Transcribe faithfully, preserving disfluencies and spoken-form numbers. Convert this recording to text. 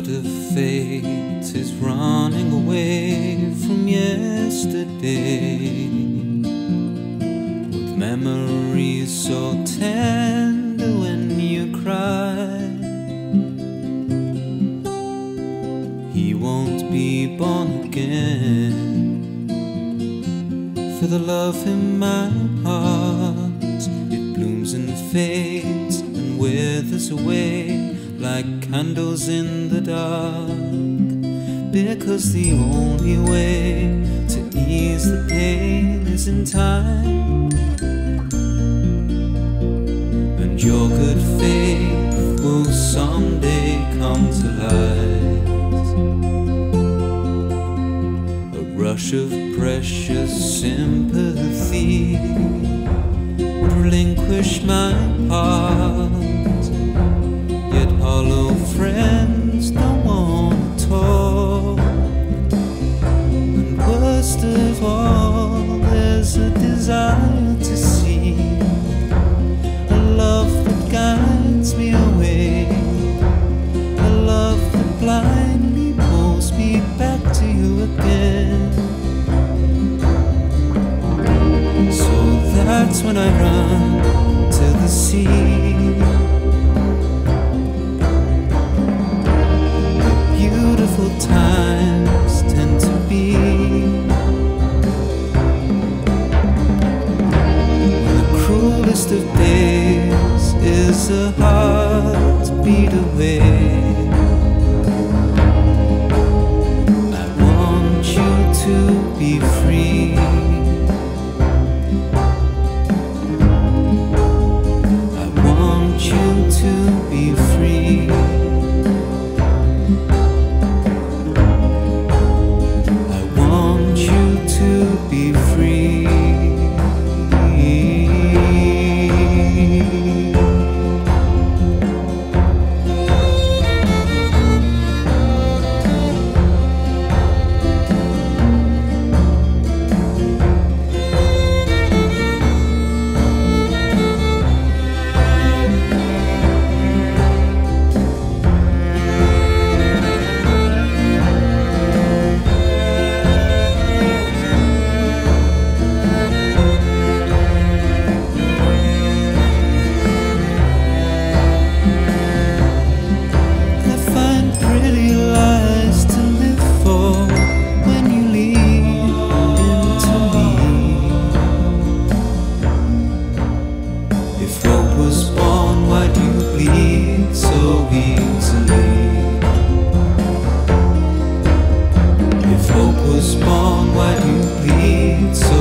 flood of fate is running away from yesterday, with memories so tender when you cry. He won't be born again, for the love in my heart, it blooms and fades and withers away like candles in the dark, because the only way to ease the pain is in time. And your good faith will someday come to light. A rush of precious sympathy would relinquish my heart, yet hollow friends don't want to talk. And worst of all, there's a desire to see a love that guides me away, a love that blindly pulls me back to you again. So that's when I run to the sea. Beautiful times tend to be when the cruelest of days is a heartbeat away. I want you to be free. I want you to be free. Be free. Why do you bleed so